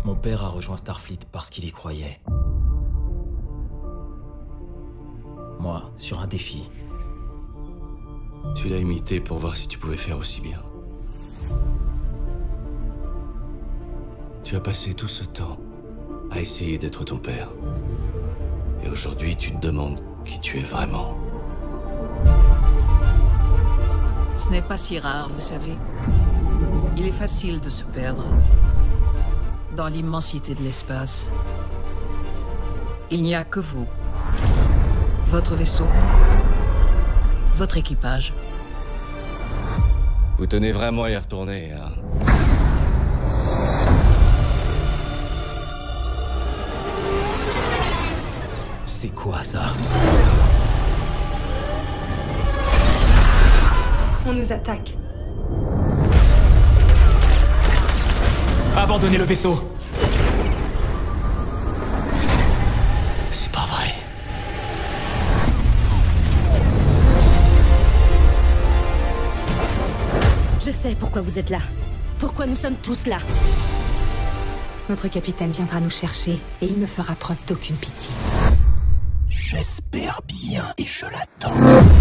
Mon père a rejoint Starfleet parce qu'il y croyait. Moi, sur un défi. Tu l'as imité pour voir si tu pouvais faire aussi bien. Tu as passé tout ce temps à essayer d'être ton père. Et aujourd'hui, tu te demandes qui tu es vraiment. Ce n'est pas si rare, vous savez. Il est facile de se perdre dans l'immensité de l'espace. Il n'y a que vous, votre vaisseau, votre équipage. Vous tenez vraiment à y retourner, hein? C'est quoi ça? On nous attaque. Abandonnez le vaisseau! C'est pas vrai. Je sais pourquoi vous êtes là. Pourquoi nous sommes tous là. Notre capitaine viendra nous chercher et il ne fera preuve d'aucune pitié. J'espère bien et je l'attends.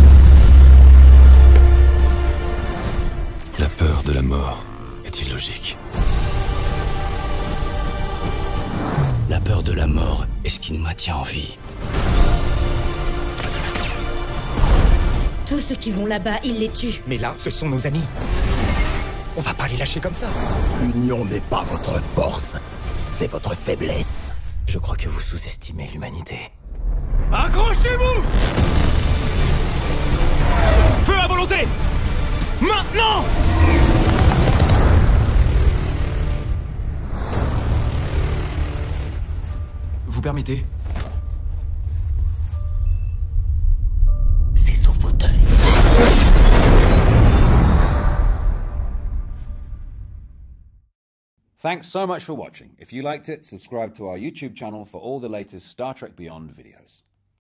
La peur de la mort est illogique. La peur de la mort est ce qui nous maintient en vie. Tous ceux qui vont là-bas, ils les tuent. Mais là, ce sont nos amis. On va pas les lâcher comme ça. L'union n'est pas votre force, c'est votre faiblesse. Je crois que vous sous-estimez l'humanité. Accrochez-vous! Feu à volonté! Maintenant! Vous permettez? C'est son fauteuil. Thanks so much for watching. If you liked it, subscribe to our YouTube channel for all the latest Star Trek Beyond videos.